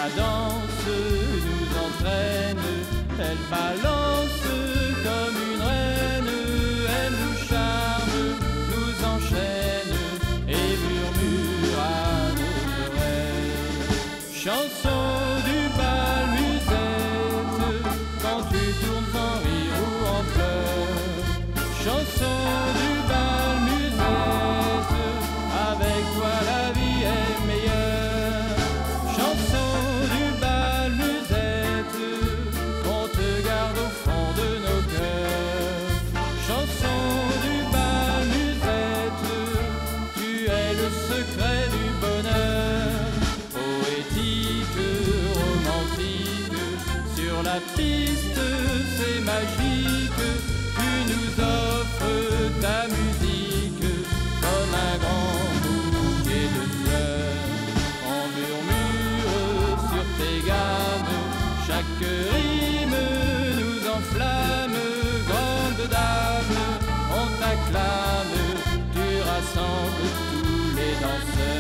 danse nous entraîne, elle balance comme une reine, elle nous charme, nous enchaîne et murmure à nos oreilles. Chanson du bal musette, quand tu tournes en rire ou en pleurs. Chanson du bal musette, avec toi la vie est meilleure. Chanson du bal musette, on te garde au fond de nos cœurs. Chanson du bal musette, tu es le secret du bonheur. Poétique, romantique, sur la piste c'est magique. Tu nous offres ta musique comme un grand bouquet de fleurs. On murmure sur tes gammes, chaque rime nous enflamme. Grande dame, on t'acclame, tu rassembles tous les danseurs.